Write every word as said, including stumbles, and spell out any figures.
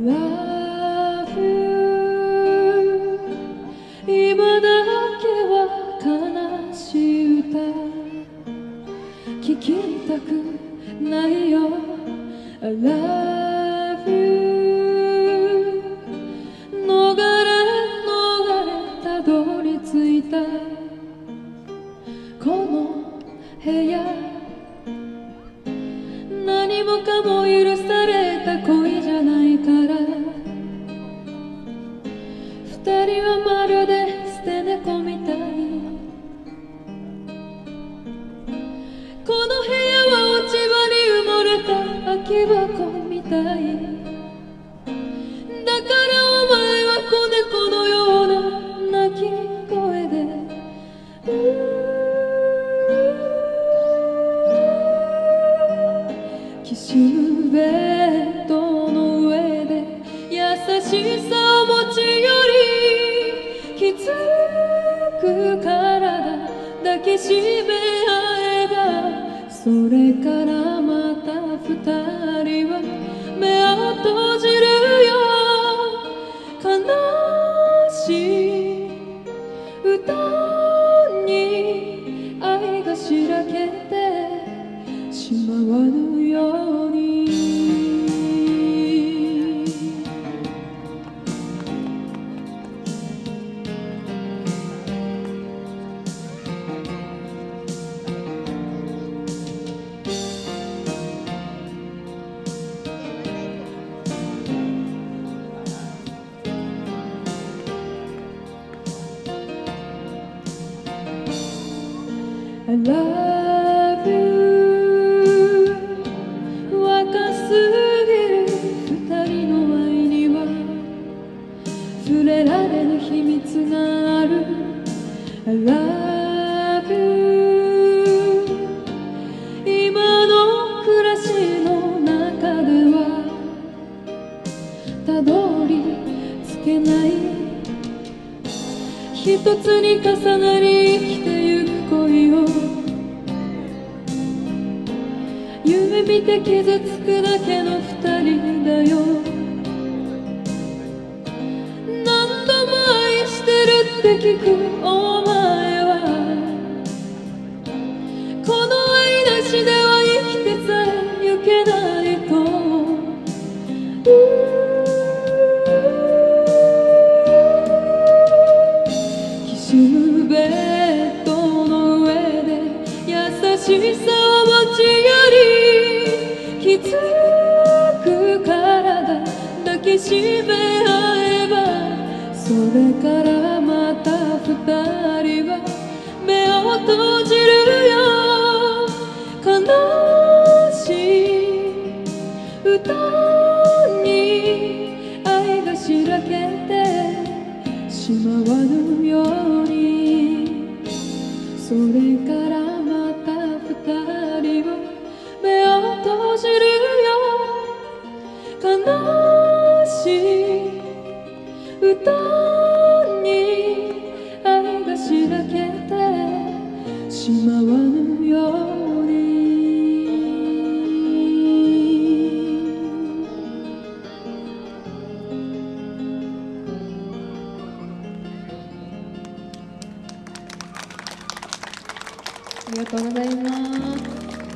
love you 今だけは悲しい歌聞きたくないよ I love you 逃れ逃れたどり着いたこの部屋何もかも許された恋じゃないから二人はまるで捨て猫みたいこの部屋は落ち葉に埋もれた空き箱みたいだからお前は子猫のような鳴き声できしむベッドの上で優しさを持ち寄りきつく体抱きしめ合えばそれからまた二人は目を閉じるよ悲しい歌に愛がしらけてしまわぬようにI love you 若すぎる二人の愛には触れられぬ秘密がある I love you 今の暮らしの中ではたどり着けない一つに重なり生きてゆく恋を夢見て傷つくだけの二人だよ何度も愛してるって聞くお前はこの愛なしでは生きてさえゆけないときしむベッドの上で優しさを持ち寄りきつく体抱きしめ合えばそれからまた二人は目を閉じるよ悲しい歌に愛がしらけてしまわぬようにそれからまた二人は目を閉じるよ悲しい歌に愛がしらけてしまわぬようにありがとうございます。